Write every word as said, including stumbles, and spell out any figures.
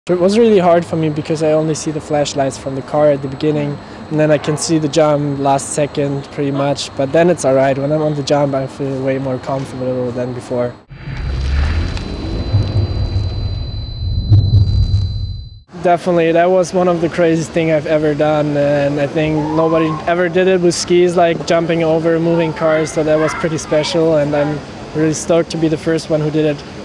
It was really hard for me because I only see the flashlights from the car at the beginning, and then I can see the jump last second pretty much, but then it's alright. When I'm on the jump I feel way more comfortable than before. Definitely, that was one of the craziest things I've ever done, and I think nobody ever did it with skis, like jumping over moving cars, so that was pretty special, and I'm really stoked to be the first one who did it.